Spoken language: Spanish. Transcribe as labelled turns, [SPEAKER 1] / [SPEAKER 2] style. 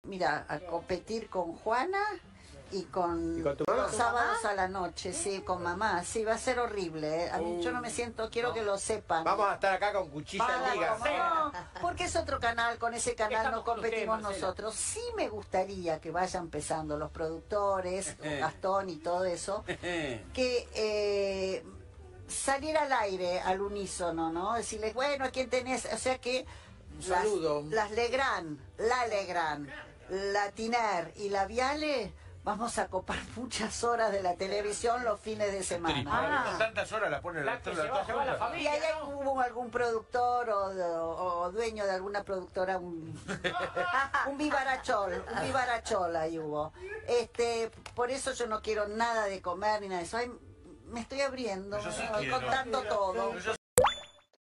[SPEAKER 1] Mira, a competir con Juana y con
[SPEAKER 2] tu
[SPEAKER 1] los
[SPEAKER 2] mamá?
[SPEAKER 1] sábados a la noche, sí, con mamá. Sí, va a ser horrible, ¿eh? A mí yo no me siento, quiero que lo sepan.
[SPEAKER 2] Vamos a estar acá con cuchillas ligas.
[SPEAKER 1] No, porque es otro canal, con ese canal no
[SPEAKER 3] Estamos con
[SPEAKER 1] competimos
[SPEAKER 3] usted, Marcela.
[SPEAKER 1] nosotros. Sí me gustaría que vayan empezando los productores, Gastón y todo eso, que salir al aire al unísono, ¿no? Decirles, bueno, ¿a quién tenés? O sea que
[SPEAKER 2] saludo.
[SPEAKER 1] las Legrand, la Tiner y la Viale, vamos a copar muchas horas de la televisión los fines de semana.
[SPEAKER 4] Tantas horas la ponen
[SPEAKER 3] La que se va a llevar la
[SPEAKER 1] Y
[SPEAKER 3] familia.
[SPEAKER 1] ahí hubo algún productor o dueño de alguna productora, un vivarachol ahí hubo. Por eso yo no quiero nada de comer ni nada de eso. Ay, me estoy abriendo,
[SPEAKER 4] Yo sí quiero.
[SPEAKER 1] contando todo.